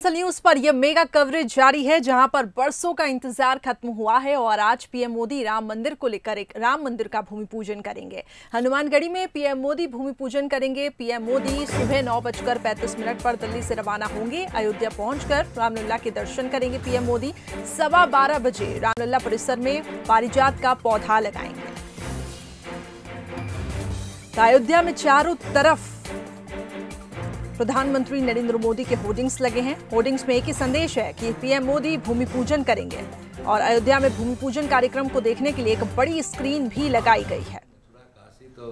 दरअसल न्यूज पर यह मेगा कवरेज जारी है, जहां पर बरसों का इंतजार खत्म हुआ है और आज पीएम मोदी राम मंदिर को लेकर एक राम मंदिर का भूमि पूजन करेंगे। हनुमानगढ़ी में पीएम मोदी भूमि पूजन करेंगे। पीएम मोदी सुबह 9:35 पर दिल्ली से रवाना होंगे। अयोध्या पहुंचकर रामलला के दर्शन करेंगे। पीएम मोदी 12:15 बजे रामलला परिसर में पारिजात का पौधा लगाएंगे। अयोध्या में चारों तरफ प्रधानमंत्री नरेंद्र मोदी के होर्डिंग्स लगे हैं। होर्डिंग्स में एक ही संदेश है कि पीएम मोदी भूमि पूजन करेंगे और अयोध्या में भूमि पूजन कार्यक्रम को देखने के लिए एक बड़ी स्क्रीन भी लगाई गई है। काशी तो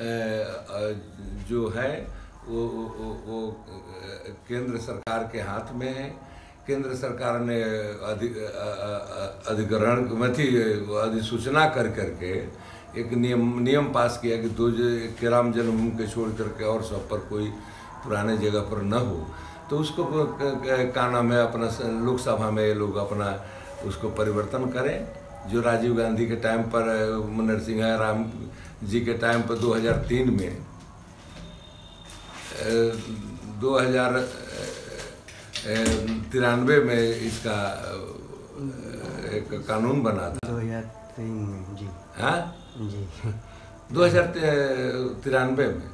जो है वो केंद्र सरकार के हाथ में है। केंद्र सरकार ने अधिसूचना कर करके एक नियम पास किया कि राम जन्मभूमि के छोड़ करके और सब पर कोई पुराने जगह पर न हो, तो उसको का नाम है अपना लोकसभा में ये लोग अपना उसको परिवर्तन करें। जो राजीव गांधी के टाइम पर, नरसिंह राम जी के टाइम पर 2003 में 2093 में इसका एक कानून बना था। 2003 में जी, हाँ जी 2093 में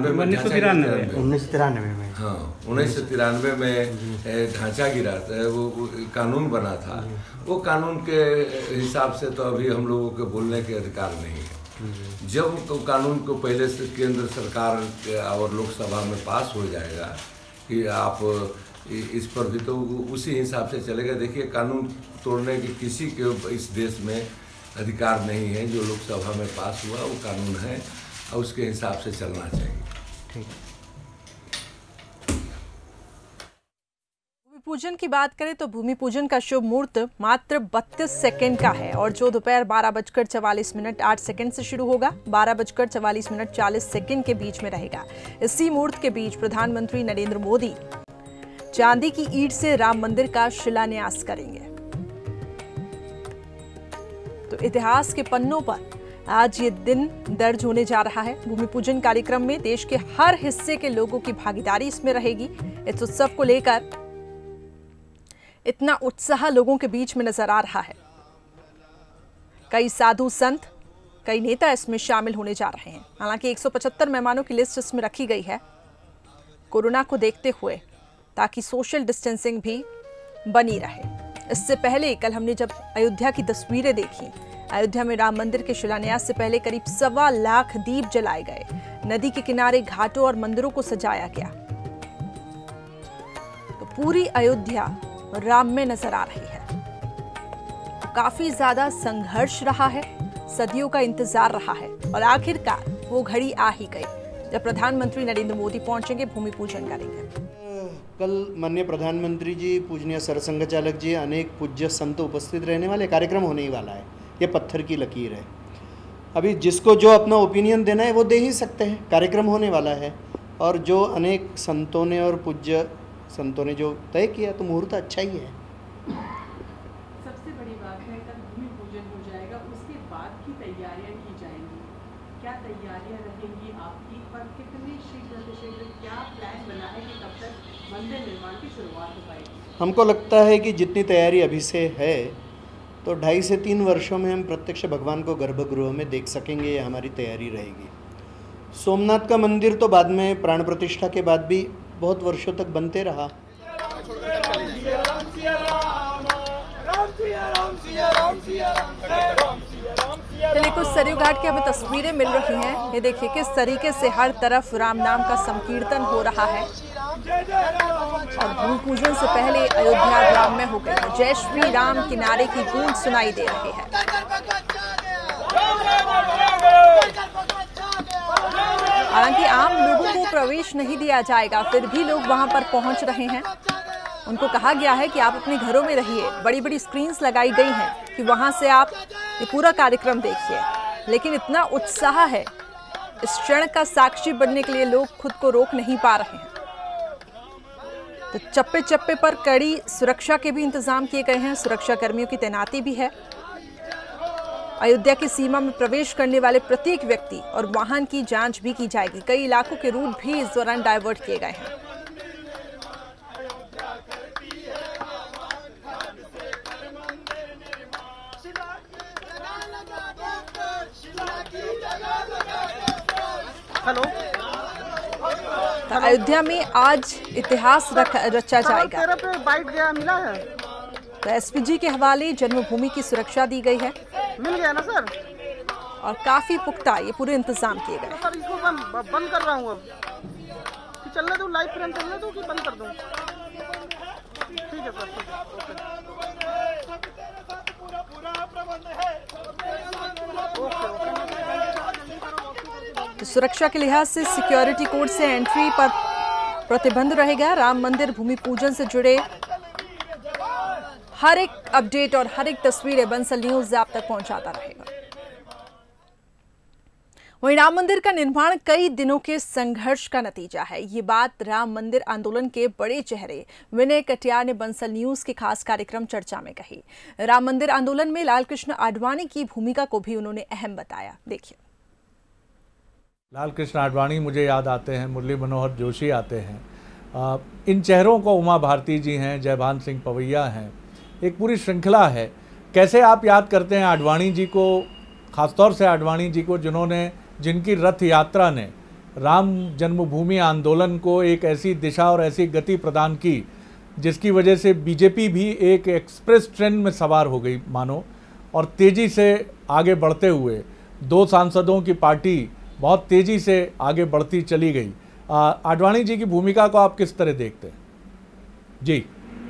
1993 में, हाँ 1993 में ढांचा गिरा था, वो कानून बना था। वो कानून के हिसाब से तो अभी हम लोगों के बोलने के अधिकार नहीं है। जब तो कानून को पहले से केंद्र सरकार और लोकसभा में पास हो जाएगा कि आप इस पर भी, तो उसी हिसाब से चलेगा। देखिए, कानून तोड़ने के किसी के इस देश में अधिकार नहीं है। जो लोकसभा में पास हुआ वो कानून है और उसके हिसाब से चलना चाहिए। ठीक। भूमि पूजन की बात करें तो भूमि पूजन का शुभ मुहूर्त मात्र 32 सेकंड का है और जो दोपहर 12:44 से शुरू होगा, 12:44 40 सेकंड के बीच में रहेगा। इसी मुहूर्त के बीच प्रधानमंत्री नरेंद्र मोदी चांदी की ईंट से राम मंदिर का शिलान्यास करेंगे। तो इतिहास के पन्नों पर आज ये दिन दर्ज होने जा रहा है। भूमि पूजन कार्यक्रम में देश के हर हिस्से के लोगों की भागीदारी इसमें रहेगी। इस उत्सव को लेकर इतना उत्साह लोगों के बीच में नजर आ रहा है। कई साधु संत, कई नेता इसमें शामिल होने जा रहे हैं। हालांकि 175 मेहमानों की लिस्ट इसमें रखी गई है कोरोना को देखते हुए, ताकि सोशल डिस्टेंसिंग भी बनी रहे। इससे पहले कल हमने जब अयोध्या की तस्वीरें देखी, अयोध्या में राम मंदिर के शिलान्यास से पहले करीब 1.25 लाख दीप जलाए गए। नदी के किनारे घाटों और मंदिरों को सजाया गया। तो पूरी अयोध्या राम में नजर आ रही है। तो काफी ज्यादा संघर्ष रहा है, सदियों का इंतजार रहा है और आखिरकार वो घड़ी आ ही गई जब प्रधानमंत्री नरेंद्र मोदी पहुंचेंगे, भूमि पूजन करेंगे। कल माननीय प्रधानमंत्री जी, पूजनीय सरसंघ चालक जी, अनेक पूज्य संत उपस्थित रहने वाले, कार्यक्रम होने ही वाला है। ये पत्थर की लकीर है। अभी जिसको जो अपना ओपिनियन देना है वो दे ही सकते हैं। कार्यक्रम होने वाला है और जो अनेक संतों ने और पूज्य संतों ने जो तय किया, तो मुहूर्त अच्छा ही है। सबसे बड़ी बात है, कल भूमि पूजन हो जाएगा, उसके बाद की तैयारियां की जाएंगी। क्या तैयारियां रहेंगी आपकी और कितनी शीघ्र से शीघ्र क्या प्लान बना है कि कब तक मंदिर निर्माण की शुरुआत हो पाएगी? हमको लगता है कि जितनी तैयारी अभी से है, तो 2.5 से 3 वर्षों में हम प्रत्यक्ष भगवान को गर्भगृह में देख सकेंगे। ये हमारी तैयारी रहेगी। सोमनाथ का मंदिर तो बाद में, प्राण प्रतिष्ठा के बाद भी बहुत वर्षों तक बनते रहा। चलिए, कुछ सरयू घाट की हमें तस्वीरें मिल रही हैं। ये देखिए किस तरीके से हर तरफ राम नाम का संकीर्तन हो रहा है और भूमि पूजन से पहले अयोध्या राम में हो गई है। जय श्री राम की नारे की गूंज सुनाई दे रही है। हालांकि आम लोगों को प्रवेश नहीं दिया जाएगा, फिर भी लोग वहां पर पहुंच रहे हैं। उनको कहा गया है कि आप अपने घरों में रहिए। बड़ी बड़ी स्क्रीन्स लगाई गई हैं कि वहां से आप ये पूरा कार्यक्रम देखिए। लेकिन इतना उत्साह है, इस क्षण का साक्षी बनने के लिए लोग खुद को रोक नहीं पा रहे हैं। तो चप्पे चप्पे पर कड़ी सुरक्षा के भी इंतजाम किए गए हैं। सुरक्षा कर्मियों की तैनाती भी है। अयोध्या की सीमा में प्रवेश करने वाले प्रत्येक व्यक्ति और वाहन की जांच भी की जाएगी। कई इलाकों के रूट भी इस दौरान डाइवर्ट किए गए हैं। अयोध्या में आज इतिहास रचा जाएगा। बाइट गया मिला है तो एसपीजी के हवाले जन्मभूमि की सुरक्षा दी गई है, मिल गया ना सर। और काफी पुख्ता ये पूरे इंतजाम किए गए। सर इसको बंद कर रहा हूँ अब कि चलने दूँ, लाइव फ्रेम चलने दूँ कि बंद कर दूँ? ठीक है सर, तो सुरक्षा के लिहाज से सिक्योरिटी कोड से एंट्री पर प्रतिबंध रहेगा। राम मंदिर भूमि पूजन से जुड़े हर एक अपडेट और हर एक तस्वीरें बंसल न्यूज आप तक पहुंचाता रहेगा। वहीं राम मंदिर का निर्माण कई दिनों के संघर्ष का नतीजा है। ये बात राम मंदिर आंदोलन के बड़े चेहरे विनय कटियार ने बंसल न्यूज के खास कार्यक्रम चर्चा में कही। राम मंदिर आंदोलन में लाल कृष्ण आडवाणी की भूमिका को भी उन्होंने अहम बताया। देखिए, लाल कृष्ण आडवाणी मुझे याद आते हैं, मुरली मनोहर जोशी आते हैं, इन चेहरों को उमा भारती जी हैं, जयभान सिंह पवैया हैं, एक पूरी श्रृंखला है। कैसे आप याद करते हैं आडवाणी जी को, खासतौर से आडवाणी जी को जिनकी रथ यात्रा ने राम जन्मभूमि आंदोलन को एक ऐसी दिशा और ऐसी गति प्रदान की जिसकी वजह से बीजेपी भी एक एक्सप्रेस ट्रेन में सवार हो गई मानो, और तेज़ी से आगे बढ़ते हुए 2 सांसदों की पार्टी बहुत तेज़ी से आगे बढ़ती चली गई। आडवाणी जी की भूमिका को आप किस तरह देखते हैं? जी,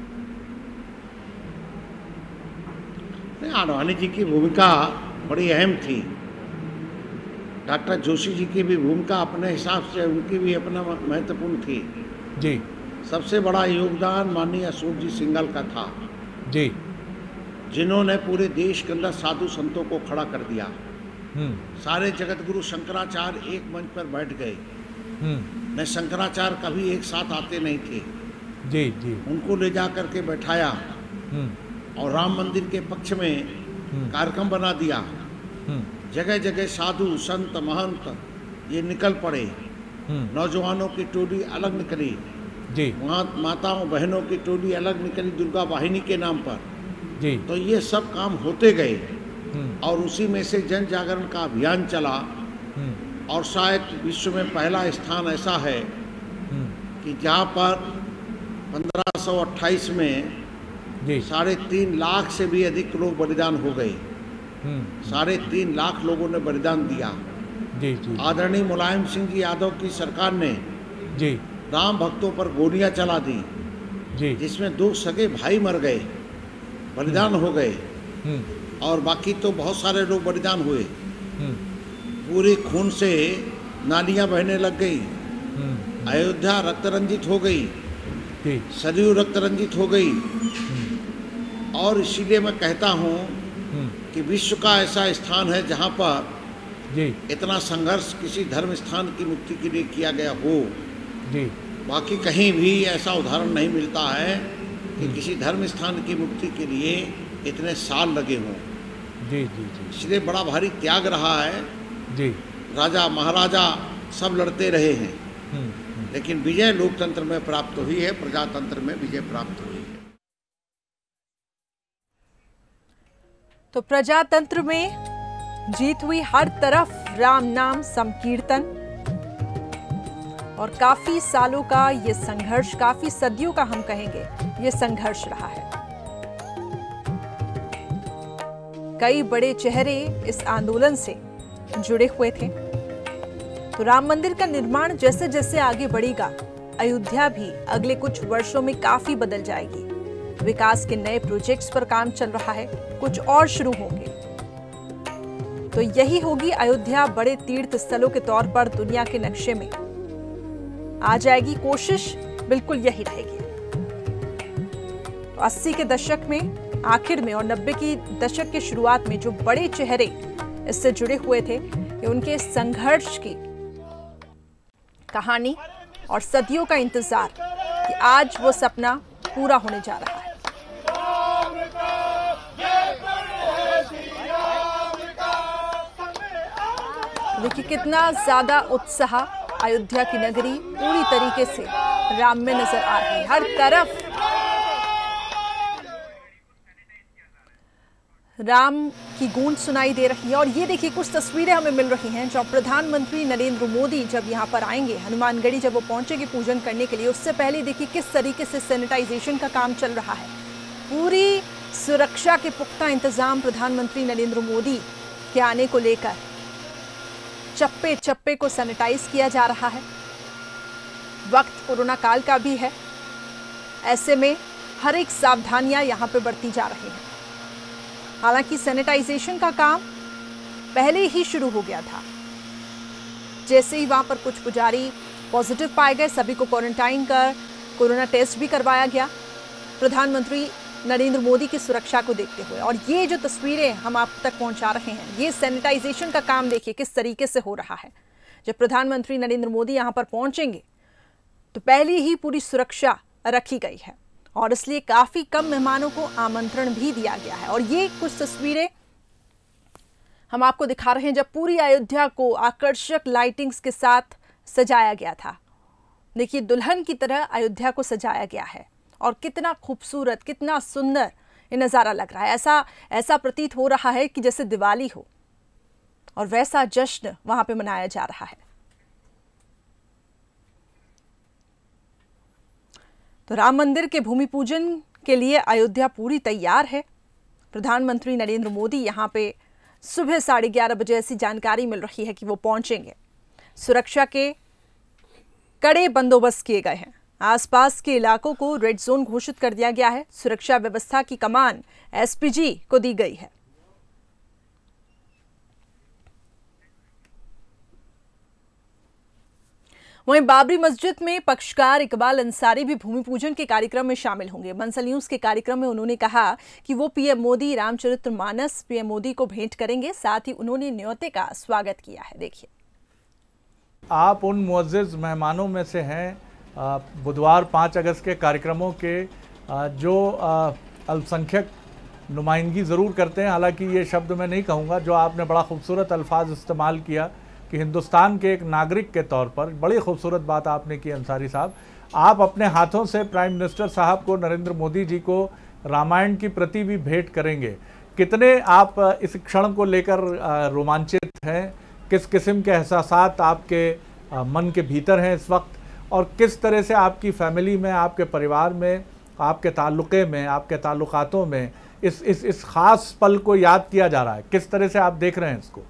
आडवाणी जी की भूमिका बड़ी अहम थी। डॉक्टर जोशी जी की भी भूमिका अपने हिसाब से उनकी भी अपना महत्वपूर्ण थी। जी, सबसे बड़ा योगदान माननीय अशोक जी सिंघल का था जी, जिन्होंने पूरे देश के अंदर साधु संतों को खड़ा कर दिया। सारे जगत गुरु शंकराचार्य एक मंच पर बैठ गए। न शंकराचार्य कभी एक साथ आते नहीं थे। जी जी, उनको ले जा करके बैठाया और राम मंदिर के पक्ष में कार्यक्रम बना दिया। जगह जगह साधु संत महंत ये निकल पड़े। नौजवानों की टोली अलग निकली, जी, माताओं बहनों की टोली अलग निकली दुर्गा वाहिनी के नाम पर। जी, तो ये सब काम होते गए और उसी में से जन जागरण का अभियान चला। और शायद विश्व में पहला स्थान ऐसा है कि जहाँ पर 1528 में 3.5 लाख से भी अधिक लोग बलिदान हो गए। 3.5 लाख लोगों ने बलिदान दिया। जी जी, आदरणीय मुलायम सिंह जी यादव की सरकार ने जी राम भक्तों पर गोलियां चला दी, जी, जिसमें 2 सगे भाई मर गए, बलिदान हो गए, और बाकी तो बहुत सारे लोग बलिदान हुए। पूरे खून से नालियां बहने लग गई। अयोध्या रक्त रंजित हो गई, सरयू रक्त रंजित हो गई। और इसीलिए मैं कहता हूँ कि विश्व का ऐसा स्थान है जहाँ पर जी इतना संघर्ष किसी धर्म स्थान की मुक्ति के लिए किया गया हो। जी, बाकी कहीं भी ऐसा उदाहरण नहीं मिलता है कि किसी धर्म स्थान की मुक्ति के लिए इतने साल लगे हों। जी जी जी, इसलिए बड़ा भारी त्याग रहा है। जी, राजा महाराजा सब लड़ते रहे हैं, लेकिन विजय लोकतंत्र में प्राप्त हुई है, प्रजातंत्र में विजय प्राप्त हुई है। तो प्रजातंत्र में जीत हुई, हर तरफ राम नाम संकीर्तन, और काफी सालों का ये संघर्ष, काफी सदियों का हम कहेंगे ये संघर्ष रहा है। कई बड़े चेहरे इस आंदोलन से जुड़े हुए थे। तो राम मंदिर का निर्माण जैसे जैसे आगे बढ़ेगा, अयोध्या भी अगले कुछ वर्षों में काफी बदल जाएगी। विकास के नए प्रोजेक्ट्स पर काम चल रहा है, कुछ और शुरू होंगे। तो यही होगी अयोध्या बड़े तीर्थ स्थलों के तौर पर दुनिया के नक्शे में आ जाएगी। कोशिश बिल्कुल यही रहेगी। तो 80 के दशक में आखिर में और 90 की दशक के शुरुआत में जो बड़े चेहरे इससे जुड़े हुए थे, ये उनके संघर्ष की कहानी और सदियों का इंतजार कि आज वो सपना पूरा होने जा रहा है। देखिए कितना ज्यादा उत्साह अयोध्या की नगरी पूरी तरीके से राम में नजर आ रही है। हर तरफ राम की गूंज सुनाई दे रही है। और ये देखिए कुछ तस्वीरें हमें मिल रही हैं जब प्रधानमंत्री नरेंद्र मोदी जब यहाँ पर आएंगे, हनुमानगढ़ी जब वो पहुंचेंगे पूजन करने के लिए, उससे पहले देखिए किस तरीके से सैनिटाइजेशन का काम चल रहा है। पूरी सुरक्षा के पुख्ता इंतजाम प्रधानमंत्री नरेंद्र मोदी के आने को लेकर, चप्पे चप्पे को सैनिटाइज किया जा रहा है। वक्त कोरोना काल का भी है, ऐसे में हर एक सावधानियां यहां पे बरती जा रही हैं। हालांकि सैनिटाइजेशन का काम पहले ही शुरू हो गया था। जैसे ही वहां पर कुछ पुजारी पॉजिटिव पाए गए, सभी को क्वारंटाइन कर कोरोना टेस्ट भी करवाया गया प्रधानमंत्री नरेंद्र मोदी की सुरक्षा को देखते हुए। और ये जो तस्वीरें हम आप तक पहुंचा रहे हैं, ये सैनिटाइजेशन का काम देखिए किस तरीके से हो रहा है। जब प्रधानमंत्री नरेंद्र मोदी यहां पर पहुंचेंगे तो पहले ही पूरी सुरक्षा रखी गई है और इसलिए काफी कम मेहमानों को आमंत्रण भी दिया गया है। और ये कुछ तस्वीरें हम आपको दिखा रहे हैं जब पूरी अयोध्या को आकर्षक लाइटिंग्स के साथ सजाया गया था। देखिए दुल्हन की तरह अयोध्या को सजाया गया है और कितना खूबसूरत, कितना सुंदर ये नज़ारा लग रहा है। ऐसा प्रतीत हो रहा है कि जैसे दिवाली हो और वैसा जश्न वहां पे मनाया जा रहा है। तो राम मंदिर के भूमि पूजन के लिए अयोध्या पूरी तैयार है। प्रधानमंत्री नरेंद्र मोदी यहां पे सुबह 11:30 बजे ऐसी जानकारी मिल रही है कि वो पहुंचेंगे। सुरक्षा के कड़े बंदोबस्त किए गए हैं। आसपास के इलाकों को रेड जोन घोषित कर दिया गया है। सुरक्षा व्यवस्था की कमान एसपीजी को दी गई है। वहीं बाबरी मस्जिद में पक्षकार इकबाल अंसारी भी भूमि पूजन के कार्यक्रम में शामिल होंगे। बंसल न्यूज के कार्यक्रम में उन्होंने कहा कि वो पीएम मोदी रामचरितमानस पीएम मोदी को भेंट करेंगे। साथ ही उन्होंने न्योते का स्वागत किया है। देखिए, आप उन मुअज़्ज़िज़ मेहमानों में से हैं बुधवार 5 अगस्त के कार्यक्रमों के जो अल्पसंख्यक नुमाइंदगी ज़रूर करते हैं। हालांकि ये शब्द मैं नहीं कहूँगा, जो आपने बड़ा खूबसूरत अल्फाज इस्तेमाल किया कि हिंदुस्तान के एक नागरिक के तौर पर, बड़ी खूबसूरत बात आपने की अंसारी साहब। आप अपने हाथों से प्राइम मिनिस्टर साहब को, नरेंद्र मोदी जी को रामायण की प्रति भी भेंट करेंगे। कितने आप इस क्षण को लेकर रोमांचित हैं? किस किस्म के एहसासात आपके मन के भीतर हैं इस वक्त, और किस तरह से आपकी फैमिली में, आपके परिवार में, आपके ताल्लुक़े में, आपके ताल्लुकातों में इस ख़ास पल को याद किया जा रहा है? किस तरह से आप देख रहे हैं इसको?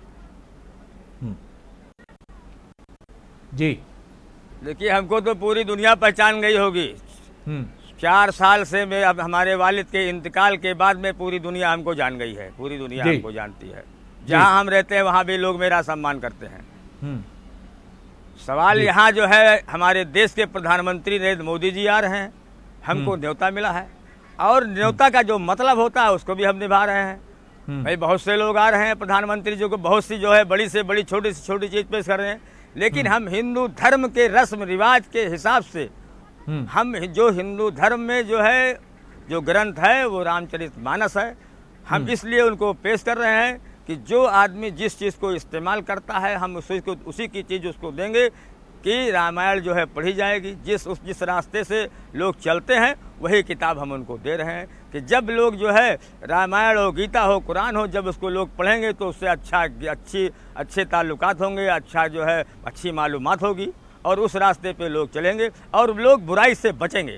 जी देखिए, हमको तो पूरी दुनिया पहचान गई होगी। 4 साल से मैं, अब हमारे वालिद के इंतकाल के बाद में पूरी दुनिया हमको जान गई है। पूरी दुनिया हमको जानती है। जहाँ हम रहते हैं वहाँ भी लोग मेरा सम्मान करते हैं। सवाल यहाँ जो है, हमारे देश के प्रधानमंत्री नरेंद्र मोदी जी आ रहे हैं, हमको न्योता मिला है और न्योता का जो मतलब होता है उसको भी हम निभा रहे हैं। भाई बहुत से लोग आ रहे हैं, प्रधानमंत्री जी को बहुत सी जो है बड़ी से बड़ी, छोटी से छोटी चीज पेश कर रहे हैं, लेकिन हम हिंदू धर्म के रस्म रिवाज के हिसाब से, हम जो हिंदू धर्म में जो है जो ग्रंथ है वो रामचरितमानस है, हम इसलिए उनको पेश कर रहे हैं कि जो आदमी जिस चीज़ को इस्तेमाल करता है हम उसी की चीज़ उसको देंगे कि रामायण जो है पढ़ी जाएगी। जिस रास्ते से लोग चलते हैं वही किताब हम उनको दे रहे हैं कि जब लोग जो है रामायण हो, गीता हो, कुरान हो, जब उसको लोग पढ़ेंगे तो उससे अच्छे ताल्लुकात होंगे, अच्छा जो है अच्छी मालूमात होगी और उस रास्ते पे लोग चलेंगे और लोग बुराई से बचेंगे।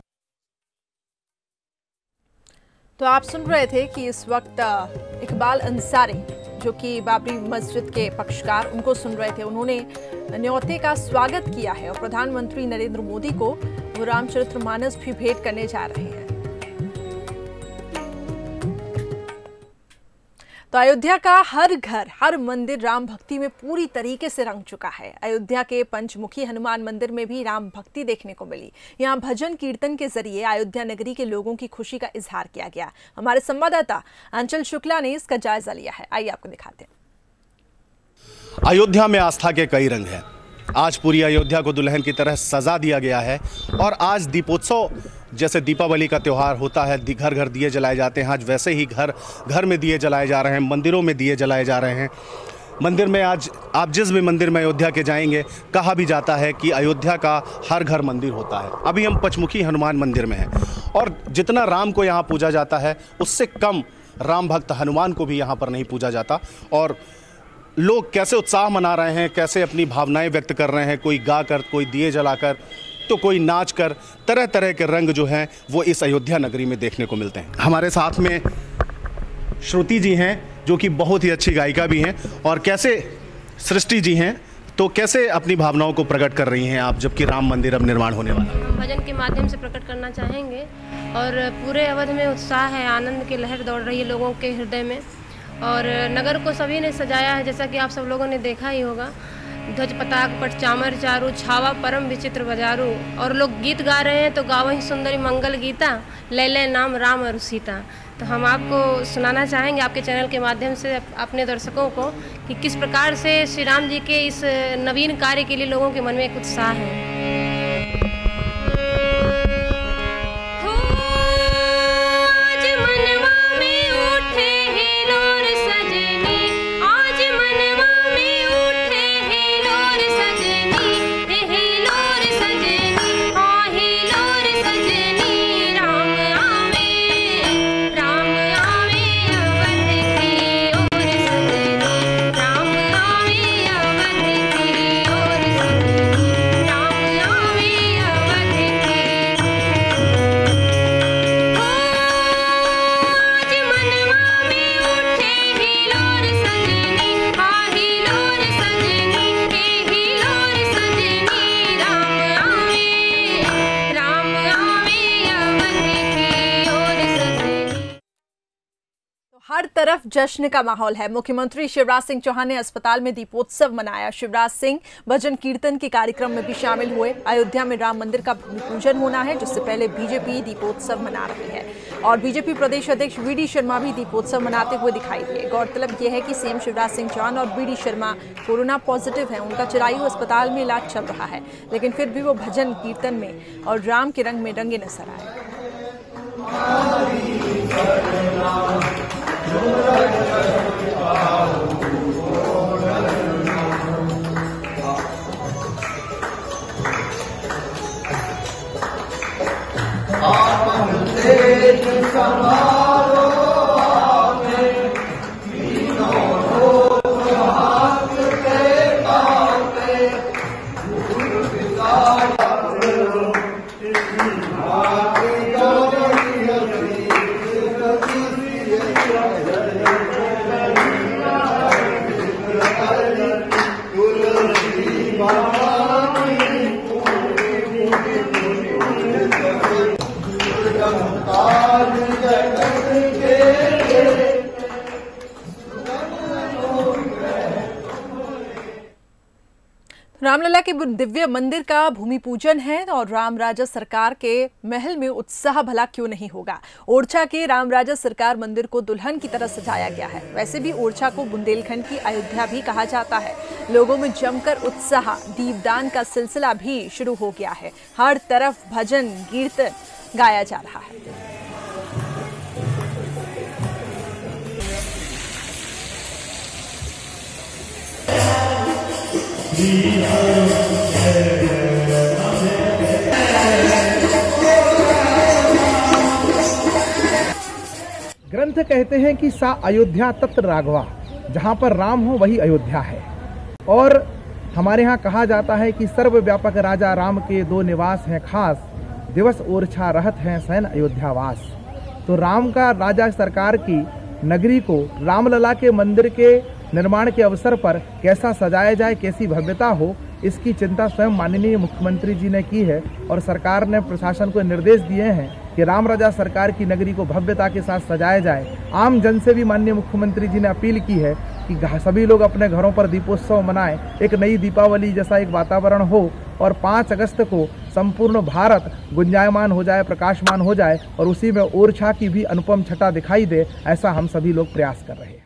तो आप सुन रहे थे कि इस वक्त इकबाल अंसारी जो कि बाबरी मस्जिद के पक्षकार, उनको सुन रहे थे। उन्होंने न्योते का स्वागत किया है और प्रधानमंत्री नरेंद्र मोदी को वो रामचरितमानस भी भेंट करने जा रहे हैं। तो अयोध्या का हर घर, हर मंदिर राम भक्ति में पूरी तरीके से रंग चुका है। अयोध्या के पंचमुखी हनुमान मंदिर में भी राम भक्ति देखने को मिली। यहाँ भजन कीर्तन के जरिए अयोध्या नगरी के लोगों की खुशी का इजहार किया गया। हमारे संवाददाता अंचल शुक्ला ने इसका जायजा लिया है, आइए आपको दिखाते हैं। अयोध्या में आस्था के कई रंग हैं। आज पूरी अयोध्या को दुल्हन की तरह सजा दिया गया है और आज दीपोत्सव, जैसे दीपावली का त्यौहार होता है, घर घर दिए जलाए जाते हैं, आज वैसे ही घर घर में दिए जलाए जा रहे हैं, मंदिरों में दिए जलाए जा रहे हैं। मंदिर में आज आप जिस भी मंदिर में अयोध्या के जाएंगे, कहा भी जाता है कि अयोध्या का हर घर मंदिर होता है। अभी हम पंचमुखी हनुमान मंदिर में हैं और जितना राम को यहाँ पूजा जाता है उससे कम राम भक्त हनुमान को भी यहाँ पर नहीं पूजा जाता। और लोग कैसे उत्साह मना रहे हैं, कैसे अपनी भावनाएं व्यक्त कर रहे हैं, कोई गा कर, कोई दिए जलाकर, तो कोई नाच कर, तरह तरह के रंग जो हैं वो इस अयोध्या नगरी में देखने को मिलते हैं। हमारे साथ में श्रुति जी हैं जो कि बहुत ही अच्छी गायिका भी हैं, और कैसे सृष्टि जी हैं, तो कैसे अपनी भावनाओं को प्रकट कर रही हैं आप, जबकि राम मंदिर अब निर्माण होने वाला है? हम भजन के माध्यम से प्रकट करना चाहेंगे, और पूरे अवध में उत्साह है, आनंद की लहर दौड़ रही है लोगों के हृदय में, और नगर को सभी ने सजाया है, जैसा कि आप सब लोगों ने देखा ही होगा। ध्वज पताक पट चामर चारू, छावा परम विचित्र बजारू, और लोग गीत गा रहे हैं तो गावही सुंदरी मंगल गीता, ले ले नाम राम और सीता। तो हम आपको सुनाना चाहेंगे आपके चैनल के माध्यम से अपने दर्शकों को कि किस प्रकार से श्री राम जी के इस नवीन कार्य के लिए लोगों के मन में एक उत्साह है। हर तरफ जश्न का माहौल है। मुख्यमंत्री शिवराज सिंह चौहान ने अस्पताल में दीपोत्सव मनाया। शिवराज सिंह भजन कीर्तन के कार्यक्रम में भी शामिल हुए। अयोध्या में राम मंदिर का भूमि पूजन होना है, जिससे पहले बीजेपी दीपोत्सव मना रही है, और बीजेपी प्रदेश अध्यक्ष वी.डी. शर्मा भी दीपोत्सव मनाते हुए दिखाई दिए। गौरतलब यह है कि सीएम शिवराज सिंह चौहान और वी.डी. शर्मा कोरोना पॉजिटिव हैं। उनका चिरायू अस्पताल में इलाज चल रहा है, लेकिन फिर भी वो भजन कीर्तन में और राम के रंग में रंगे नजर आए। रामलला के दिव्य मंदिर का भूमि पूजन है और राम राजा सरकार के महल में उत्साह भला क्यों नहीं होगा। ओरछा के राम राजा सरकार मंदिर को दुल्हन की तरह सजाया गया है। वैसे भी ओरछा को बुंदेलखंड की अयोध्या भी कहा जाता है। लोगों में जमकर उत्साह, दीपदान का सिलसिला भी शुरू हो गया है। हर तरफ भजन कीर्तन गाया जा रहा है। ग्रंथ कहते हैं कि सा अयोध्या तत्र राघवा, जहाँ पर राम हो वही अयोध्या है। और हमारे यहाँ कहा जाता है कि सर्वव्यापक राजा राम के दो निवास हैं खास, दिवस ओरछा रहत हैं सैन अयोध्यावास। तो राम का राजा सरकार की नगरी को रामलला के मंदिर के निर्माण के अवसर पर कैसा सजाया जाए, कैसी भव्यता हो, इसकी चिंता स्वयं माननीय मुख्यमंत्री जी ने की है। और सरकार ने प्रशासन को निर्देश दिए हैं कि राम राजा सरकार की नगरी को भव्यता के साथ सजाया जाए। आम जन से भी माननीय मुख्यमंत्री जी ने अपील की है कि सभी लोग अपने घरों पर दीपोत्सव मनाएं, एक नई दीपावली जैसा एक वातावरण हो, और 5 अगस्त को संपूर्ण भारत गुंजायमान हो जाए, प्रकाशमान हो जाए, और उसी में ओरछा की भी अनुपम छटा दिखाई दे, ऐसा हम सभी लोग प्रयास कर रहे हैं।